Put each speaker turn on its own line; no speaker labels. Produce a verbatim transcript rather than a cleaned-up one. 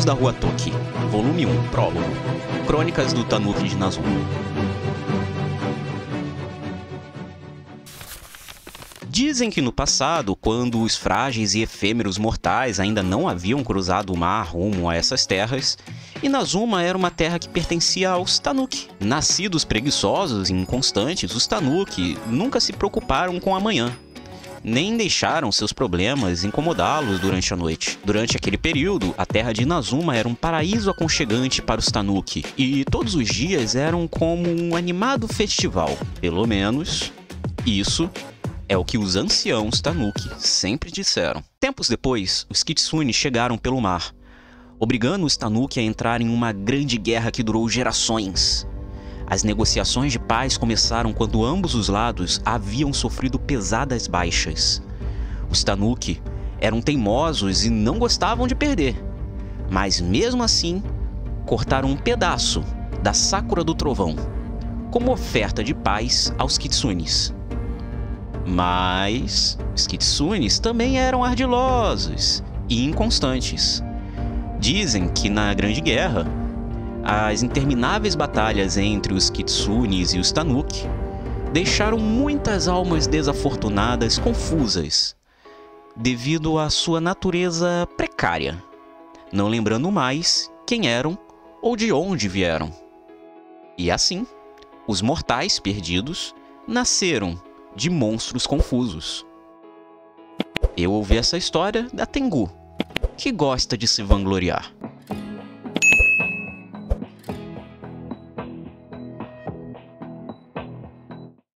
Contos da Rua Toki, volume um, prólogo. Crônicas do Tanuki de Nazuma. Dizem que no passado, quando os frágeis e efêmeros mortais ainda não haviam cruzado o mar rumo a essas terras, Inazuma era uma terra que pertencia aos Tanuki. Nascidos preguiçosos e inconstantes, os Tanuki nunca se preocuparam com amanhã, nem deixaram seus problemas incomodá-los durante a noite. Durante aquele período, a terra de Inazuma era um paraíso aconchegante para os Tanuki, e todos os dias eram como um animado festival. Pelo menos, isso é o que os anciãos Tanuki sempre disseram. Tempos depois, os Kitsune chegaram pelo mar, obrigando os Tanuki a entrar em uma grande guerra que durou gerações. As negociações de paz começaram quando ambos os lados haviam sofrido pesadas baixas. Os Tanuki eram teimosos e não gostavam de perder, mas mesmo assim, cortaram um pedaço da Sakura do Trovão, como oferta de paz aos Kitsunes. Mas os Kitsunes também eram ardilosos e inconstantes. Dizem que na Grande Guerra, as intermináveis batalhas entre os Kitsunes e os Tanuki deixaram muitas almas desafortunadas confusas, devido à sua natureza precária, não lembrando mais quem eram ou de onde vieram. E assim, os mortais perdidos nasceram de monstros confusos. Eu ouvi essa história da Tengu, que gosta de se vangloriar.